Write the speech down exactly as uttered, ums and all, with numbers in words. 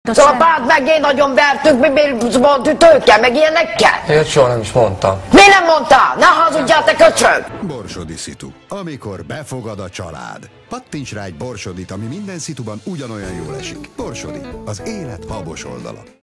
Szóval a párt meg én nagyon vertük, mi miért mondtuk tőke, meg ilyenekkel? Ilyet soha nem is mondtam. Mi nem mondtál? Ne hazudjál, te köcsög! Borsodi szitu. Amikor befogad a család. Pattints rá egy borsodit, ami minden szituban ugyanolyan jól esik. Borsodi. Az élet habos oldala.